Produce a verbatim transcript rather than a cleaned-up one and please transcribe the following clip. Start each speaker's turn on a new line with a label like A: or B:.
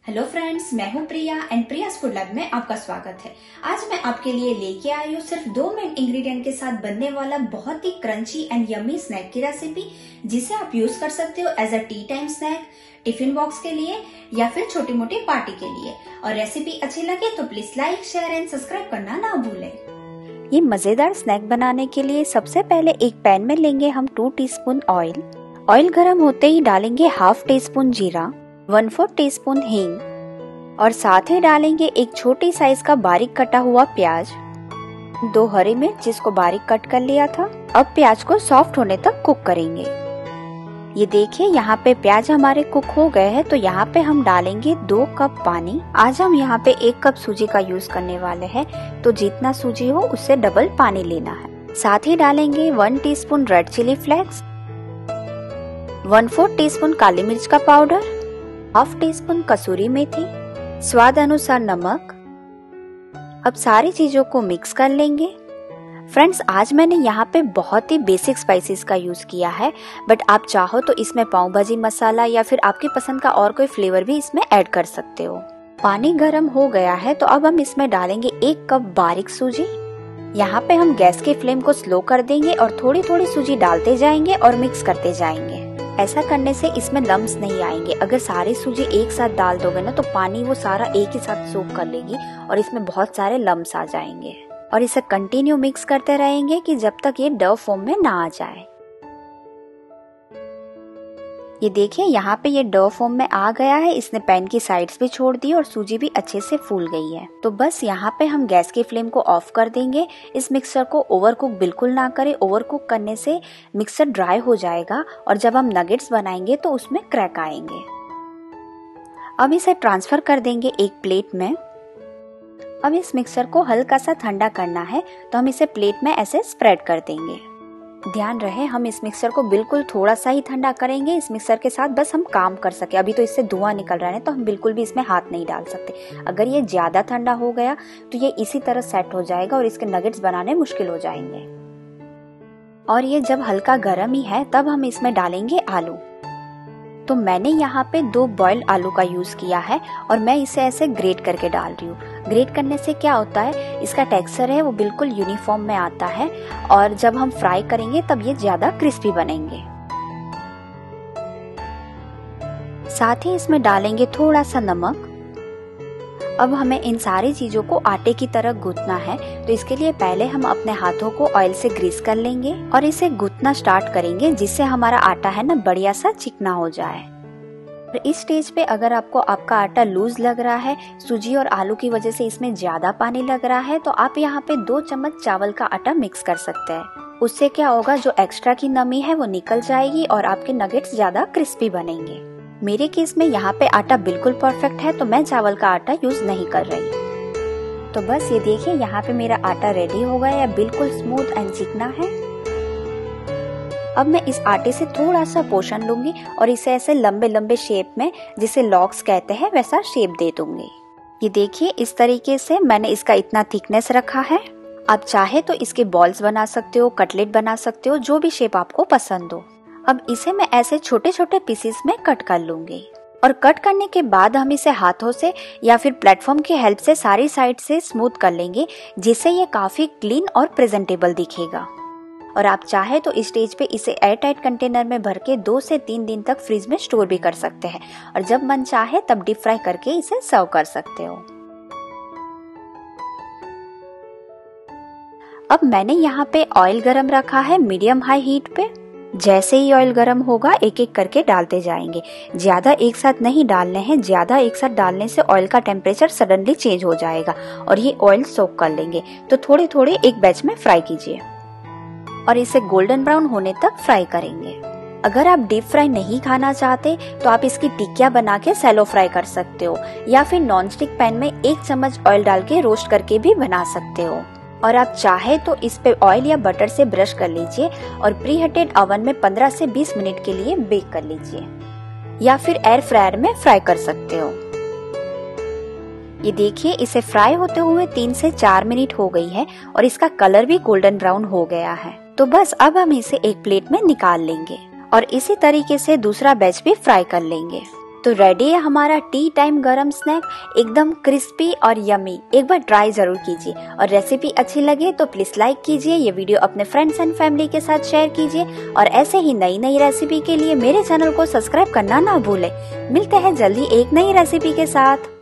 A: Hello friends, मैं हूं Priya and Priya's food lab में आपका स्वागत है। आज मैं आपके लिए लेके आई हूँ सिर्फ दो मेन इंग्रेडिएंट के साथ बनने वाला बहुत ही क्रंची एंड यम्मी स्नैक की रेसिपी, जिसे आप यूज कर सकते हो as a tea time snack, tiffin box के लिए या फिर छोटी मोटी पार्टी के लिए। और रेसिपी अच्छी लगे तो please like, share and subscribe करना ना भूलें।
B: ये मजेदार स्नैक बनाने के लिए सबसे पहले एक पैन में लेंगे हम टू टीस्पून ऑयल। ऑयल गर्म होते ही डालेंगे हाफ टी स्पून जीरा, वन फोर्थ टी स्पून हींग और साथ ही डालेंगे एक छोटी साइज का बारीक कटा हुआ प्याज, दो हरी मिर्च जिसको बारीक कट कर लिया था। अब प्याज को सॉफ्ट होने तक कुक करेंगे। ये देखिए यहाँ पे प्याज हमारे कुक हो गए हैं, तो यहाँ पे हम डालेंगे दो कप पानी। आज हम यहाँ पे एक कप सूजी का यूज करने वाले हैं, तो जितना सूजी हो उससे डबल पानी लेना है। साथ ही डालेंगे one teaspoon red chili flakes, one fourth teaspoon काली मिर्च का पाउडर, हाफ टी स्पून कसूरी मेथी, स्वाद अनुसार नमक। अब सारी चीजों को मिक्स कर लेंगे। फ्रेंड्स, आज मैंने यहाँ पे बहुत ही बेसिक स्पाइसेस का यूज किया है, बट आप चाहो तो इसमें पाव भाजी मसाला या फिर आपकी पसंद का और कोई फ्लेवर भी इसमें ऐड कर सकते हो। पानी गर्म हो गया है, तो अब हम इसमें डालेंगे एक कप बारीक सूजी। यहाँ पे हम गैस के फ्लेम को स्लो कर देंगे और थोड़ी थोड़ी सूजी डालते जाएंगे और मिक्स करते जाएंगे। ऐसा करने से इसमें लम्स नहीं आएंगे। अगर सारी सूजी एक साथ डाल दोगे ना, तो पानी वो सारा एक ही साथ सोक कर लेगी और इसमें बहुत सारे लम्स आ जाएंगे। और इसे कंटिन्यू मिक्स करते रहेंगे कि जब तक ये डो फॉर्म में ना आ जाए। ये देखिए यहाँ पे ये डो फॉर्म में आ गया है। इसने पैन की साइड्स भी छोड़ दी और सूजी भी अच्छे से फूल गई है। तो बस यहाँ पे हम गैस की फ्लेम को ऑफ कर देंगे। इस मिक्सचर को ओवर कुक बिल्कुल ना करें। ओवर कुक करने से मिक्सचर ड्राई हो जाएगा और जब हम नगेट्स बनाएंगे तो उसमें क्रैक आएंगे। अब इसे ट्रांसफर कर देंगे एक प्लेट में। अब इस मिक्सचर को हल्का सा ठंडा करना है, तो हम इसे प्लेट में ऐसे स्प्रेड कर देंगे। ध्यान रहे, हम इस मिक्सचर को बिल्कुल थोड़ा सा ही ठंडा करेंगे। इस मिक्सचर के साथ बस हम काम कर सके। अभी तो इससे धुआं निकल रहा है, तो हम बिल्कुल भी इसमें हाथ नहीं डाल सकते। अगर ये ज्यादा ठंडा हो गया तो ये इसी तरह सेट हो जाएगा और इसके नगेट्स बनाने मुश्किल हो जाएंगे। और ये जब हल्का गर्म ही है, तब हम इसमें डालेंगे आलू। तो मैंने यहाँ पे दो बॉइल्ड आलू का यूज किया है और मैं इसे ऐसे ग्रेट करके डाल रही हूँ। ग्रेट करने से क्या होता है, इसका टेक्सचर है वो बिल्कुल यूनिफॉर्म में आता है और जब हम फ्राई करेंगे तब ये ज्यादा क्रिस्पी बनेंगे। साथ ही इसमें डालेंगे थोड़ा सा नमक। अब हमें इन सारी चीजों को आटे की तरह गूंथना है, तो इसके लिए पहले हम अपने हाथों को ऑयल से ग्रीस कर लेंगे और इसे गूंथना स्टार्ट करेंगे, जिससे हमारा आटा है ना बढ़िया सा चिकना हो जाए। और इस स्टेज पे अगर आपको आपका आटा लूज लग रहा है, सूजी और आलू की वजह से इसमें ज्यादा पानी लग रहा है, तो आप यहाँ पे दो चम्मच चावल का आटा मिक्स कर सकते हैं। उससे क्या होगा, जो एक्स्ट्रा की नमी है वो निकल जाएगी और आपके नगेट्स ज्यादा क्रिस्पी बनेंगे। मेरे केस में यहाँ पे आटा बिल्कुल परफेक्ट है, तो मैं चावल का आटा यूज नहीं कर रही। तो बस ये देखिए यहाँ पे मेरा आटा रेडी हो गया है, बिल्कुल स्मूथ एंड चिकना है। अब मैं इस आटे से थोड़ा सा पोर्शन लूंगी और इसे ऐसे लंबे लंबे शेप में, जिसे लॉक्स कहते हैं, वैसा शेप दे दूंगी। ये देखिए इस तरीके से मैंने इसका इतना थिकनेस रखा है। आप चाहे तो इसके बॉल्स बना सकते हो, कटलेट बना सकते हो, जो भी शेप आपको पसंद हो। अब इसे मैं ऐसे छोटे छोटे पीसेस में कट कर लूंगी और कट करने के बाद हम इसे हाथों से या फिर प्लेटफॉर्म की हेल्प से सारी साइड से स्मूथ कर लेंगे, जिससे ये काफी क्लीन और प्रेजेंटेबल दिखेगा। और आप चाहे तो इस स्टेज पे इसे एयर टाइट कंटेनर में भर के दो से तीन दिन तक फ्रिज में स्टोर भी कर सकते हैं और जब मन चाहे तब डीप फ्राई करके इसे सर्व कर सकते हो। अब मैंने यहाँ पे ऑयल गरम रखा है मीडियम हाई हीट पे। जैसे ही ऑयल गरम होगा एक एक करके डालते जाएंगे। ज्यादा एक साथ नहीं डालने हैं, ज्यादा एक साथ डालने से ऑयल का टेम्परेचर सडनली चेंज हो जाएगा और ये ऑयल सोक कर लेंगे। तो थोड़े थोड़े एक बैच में फ्राई कीजिए और इसे गोल्डन ब्राउन होने तक फ्राई करेंगे। अगर आप डीप फ्राई नहीं खाना चाहते तो आप इसकी टिक्कियां बना के सैलो फ्राई कर सकते हो या फिर नॉनस्टिक पैन में एक चम्मच ऑयल डाल के रोस्ट करके भी बना सकते हो। और आप चाहे तो इस पे ऑयल या बटर से ब्रश कर लीजिए और प्री हीटेड ओवन में पंद्रह से बीस मिनट के लिए बेक कर लीजिए या फिर एयर फ्रायर में फ्राई कर सकते हो। ये देखिए इसे फ्राई होते हुए तीन से चार मिनट हो गई है और इसका कलर भी गोल्डन ब्राउन हो गया है। तो बस अब हम इसे एक प्लेट में निकाल लेंगे और इसी तरीके से दूसरा बैच भी फ्राई कर लेंगे। तो रेडी है हमारा टी टाइम गरम स्नैक, एकदम क्रिस्पी और यमी। एक बार ट्राई जरूर कीजिए और रेसिपी अच्छी लगे तो प्लीज लाइक कीजिए, ये वीडियो अपने फ्रेंड्स एंड फैमिली के साथ शेयर कीजिए और ऐसे ही नई नई रेसिपी के लिए मेरे चैनल को सब्सक्राइब करना ना भूलें। मिलते हैं जल्दी एक नई रेसिपी के साथ।